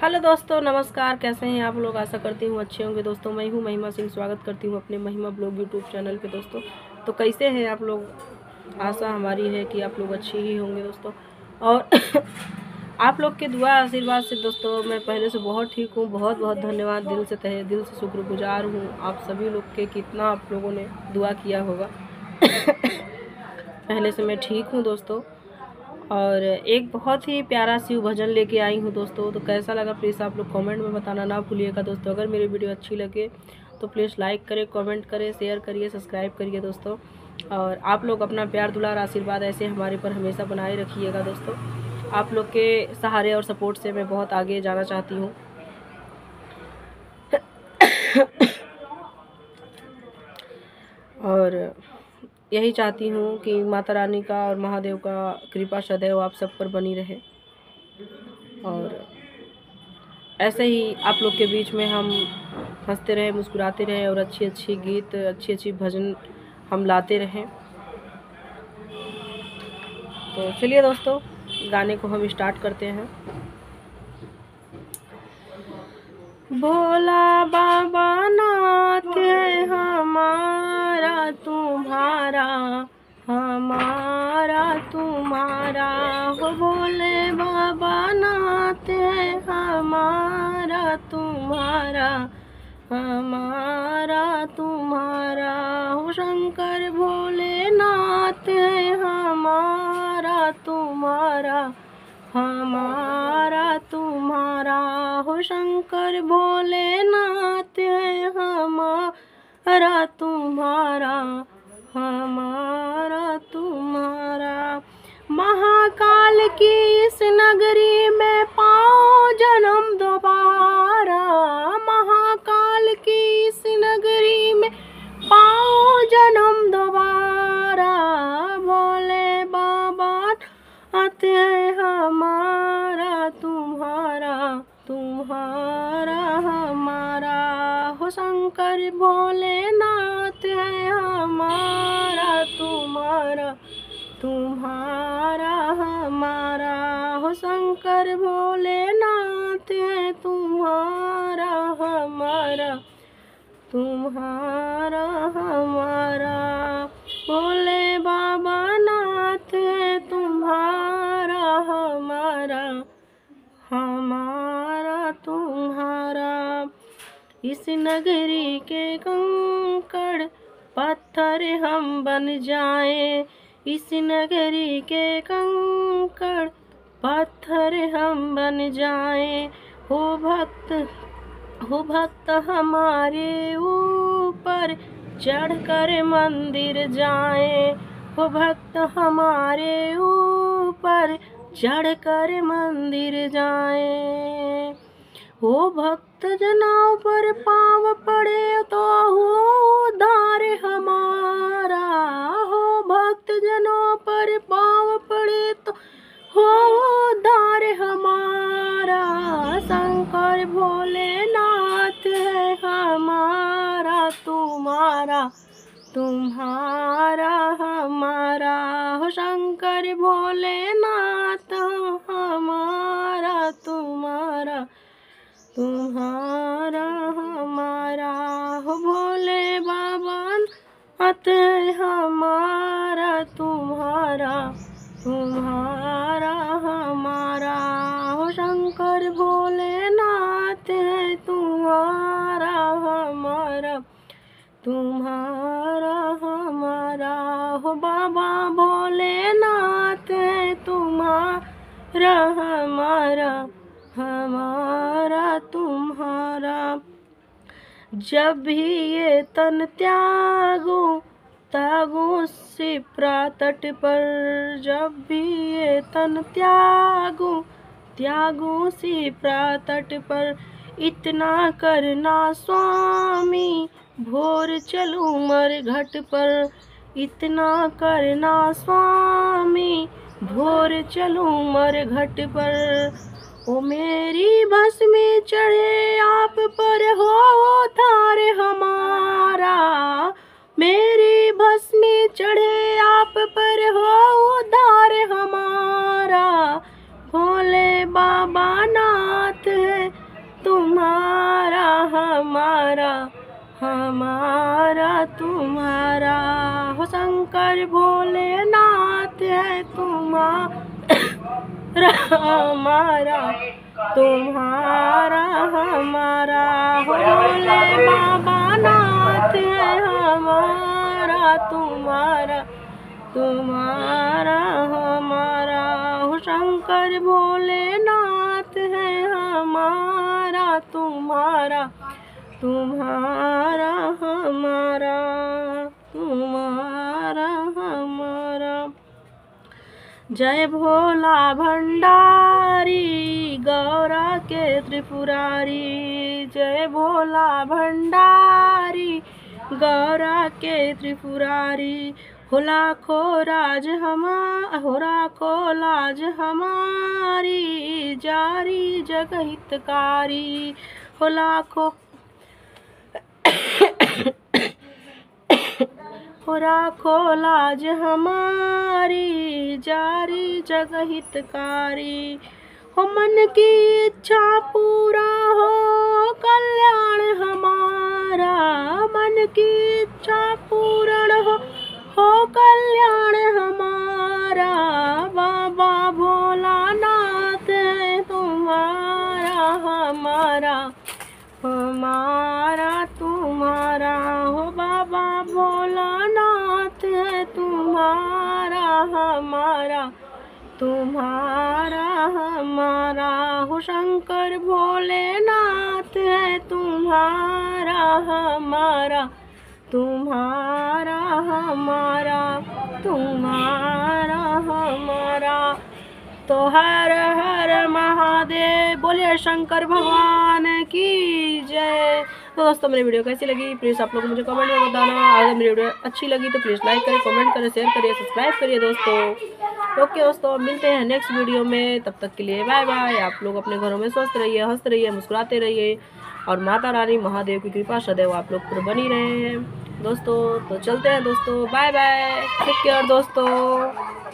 Hello दोस्तों, नमस्कार। कैसे हैं आप लोग? आशा करती हूँ अच्छे होंगे। दोस्तों मैं हूँ महिमा सिंह, स्वागत करती हूँ अपने महिमा ब्लॉग यूट्यूब चैनल पे। दोस्तों तो कैसे हैं आप लोग? आशा हमारी है कि आप लोग अच्छे ही होंगे दोस्तों। और आप लोग के दुआ आशीर्वाद से दोस्तों मैं पहले से बहुत ठीक हूँ। बहुत बहुत धन्यवाद, दिल से तहे दिल से शुक्रगुजार हूँ आप सभी लोग के, कितना आप लोगों ने दुआ किया होगा। पहले से मैं ठीक हूँ दोस्तों। और एक बहुत ही प्यारा शिव भजन लेके आई हूँ दोस्तों। तो कैसा लगा प्लीज़ आप लोग कमेंट में बताना ना भूलिएगा दोस्तों। अगर मेरी वीडियो अच्छी लगे तो प्लीज़ लाइक करें, कमेंट करें, शेयर करिए, सब्सक्राइब करिए दोस्तों। और आप लोग अपना प्यार दुलार आशीर्वाद ऐसे हमारे पर हमेशा बनाए रखिएगा दोस्तों। आप लोग के सहारे और सपोर्ट से मैं बहुत आगे जाना चाहती हूँ। और यही चाहती हूँ कि माता रानी का और महादेव का कृपा सदैव आप सब पर बनी रहे। और ऐसे ही आप लोग के बीच में हम हंसते रहें, मुस्कुराते रहें और अच्छी अच्छी गीत, अच्छी अच्छी भजन हम लाते रहें। तो चलिए दोस्तों, गाने को हम स्टार्ट करते हैं। भोला बाबा नाथ है हमारा तुम्हारा, हमारा तुम्हारा हो। भोले बाबा नाथ है हमारा तुम्हारा, हमारा तुम्हारा हो। शंकर भोलेनाथ है हमारा तुम्हारा, हमारा तुम्हारा हो। शंकर भोलेनाथ है हमारा तुम्हारा, हमारा तुम्हारा। महाकाल की इस नगरी में पाओ जन्म दोबारा, महाकाल की इस नगरी में पाओ जन्म दोबारा। भोले बाबा नाथ है हमारा तुम्हारा, तुम्हारा हमारा हो। शंकर भोलेनाथ है हमारा तुम्हारा, तुम्हारा हमारा हो। शंकर भोलेनाथ है तुम्हारा हमारा, तुम्हारा हमारा। भोले बाबा नाथ है तुम्हारा हमारा, हमारा तुम्हारा। इस नगरी के कंकड़ पत्थर हम बन जाएं, इस नगरी के कंकड़ पत्थर हम बन जाएं। हो भक्त हमारे ऊपर चढ़कर मंदिर जाएं, हो भक्त हमारे ऊपर चढ़कर मंदिर जाएं। हो भक्त जनाओं पर पाँव पड़े तो हो उद्धार हमारा, हो भक्त जनों पर पाँव पड़े तो हो उद्धार हमारा। शंकर भोलेनाथ है हमारा तुम्हारा, तुम्हारा हमारा हो। शंकर भोलेनाथ हमारा तुम्हारा, तुम्हारा हमारा हो। भोले बाबा नाथ है हमारा तुम्हारा, तुम्हारा हमारा हो। शंकर भोलेनाथ है तुम्हारा हमारा, तुम्हारा हमारा हो। बाबा भोलेनाथ है तुम्हारा हमारा, हमारा तुम्हारा। जब भी ये तन त्यागो शिप्रा तट पर, जब भी ये तन त्यागो शिप्रा तट पर। इतना करना स्वामी भोर चलूं मर घट पर, इतना करना स्वामी भोर चलूं मर घट पर। ओ मेरी बस में चढ़े आप पर हो उद्धार हमारा, मेरी बस में चढ़े आप पर हो उद्धार हमारा। भोले बाबा नाथ है हमारा तुम्हारा, हो शंकर भोलेनाथ है तुम्हारा हमारा, तुम्हारा हमारा, हो भोले बाबा नाथ है हमारा तुम्हारा, तुम्हारा हमारा, हो शंकर भोलेनाथ है हमारा तुम्हारा, तुम्हारा हमारा, तुम्हारा हमारा। जय भोला भंडारी गौरा के त्रिपुरारी, जय भोला भंडारी गौरा के त्रिपुरारी, हो लाखों लाज हमारी, जारी जग हितकारी, हो लाखों हो लाखों लाज हमारी, जारी जग हितकारी, हो मन की इच्छा पूरा हो कल्याण हमारा, मन की इच्छा पूर्ण हो कल्याण हमारा, बाबा भोलानाथ है तुम्हारा हमारा, हमारा तुम्हारा, हो बाबा भोलानाथ है तुम्हारा हमारा, तुम्हारा हमारा, हो शंकर भोलेनाथ है तुम्हारा हमारा, तुम्हारा हमारा, तुम्हारा हमारा। तो हर हर महादेव, बोलिए शंकर भगवान की जय। तो दोस्तों मेरी वीडियो कैसी लगी प्लीज़ आप लोग मुझे कमेंट में बताना। अगर मेरी वीडियो अच्छी लगी तो प्लीज़ लाइक करें, कमेंट करें, शेयर करिए, सब्सक्राइब करिए दोस्तों। ओके दोस्तों, मिलते हैं नेक्स्ट वीडियो में, तब तक के लिए बाय बाय। आप लोग अपने घरों में स्वस्थ रहिए, हंसते रहिए, मुस्कुराते रहिए और माता रानी महादेव की कृपा सदैव आप लोग पर बनी रहे हैं दोस्तों। तो चलते हैं दोस्तों, बाय बाय, टेक केयर दोस्तों।